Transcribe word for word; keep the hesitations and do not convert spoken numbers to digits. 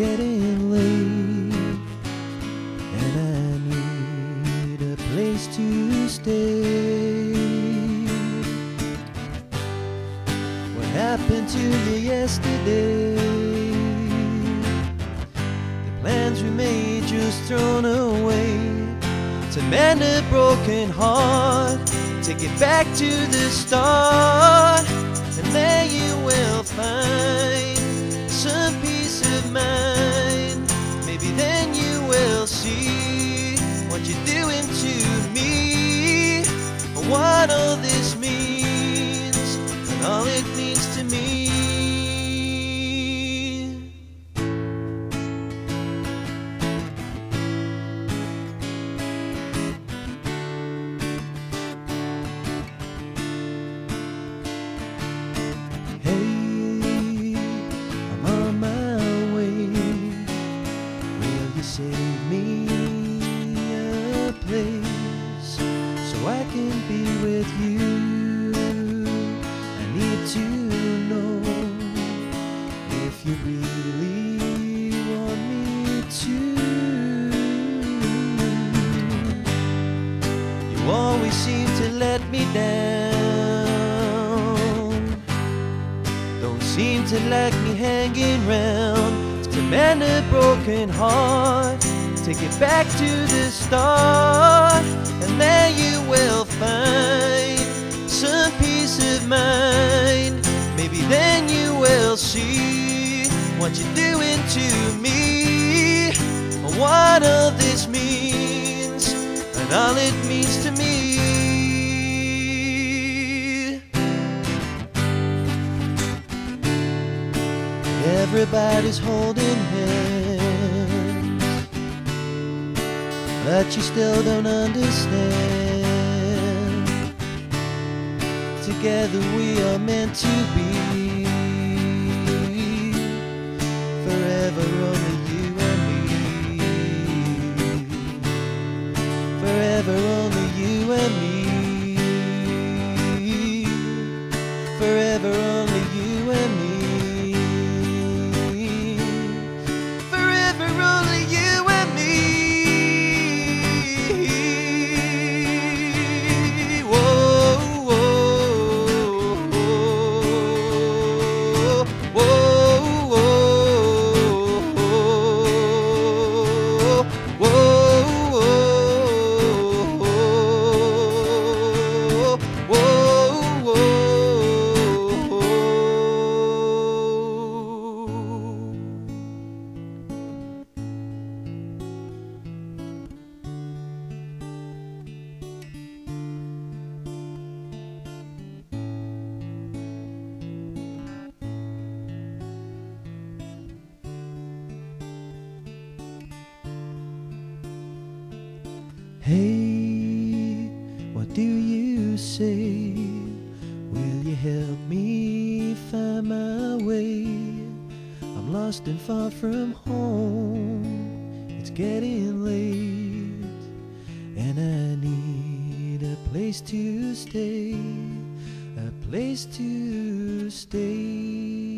getting late, and I need a place to stay. What happened to you yesterday? The plans we made just thrown away. To mend a broken heart, take it back to the start, and there you will find some peace of mind. Maybe then you will see what you're doing to me, and what all this means, and all it means to me. Save me a place so I can be with you. I need to know if you really want me to. You always seem to let me down, don't seem to like me hanging round. To mend a broken heart, take it back to the start, and there you will find some peace of mind. Maybe then you will see what you're doing to me, and what all this means, and all it means to me. Everybody's holding hands, but you still don't understand. Together we are meant to be, forever only you and me. Forever only you and me. Forever only you and me. Hey, what do you say? Will you help me find my way? I'm lost and far from home. It's getting late, and I need a place to stay, a place to stay.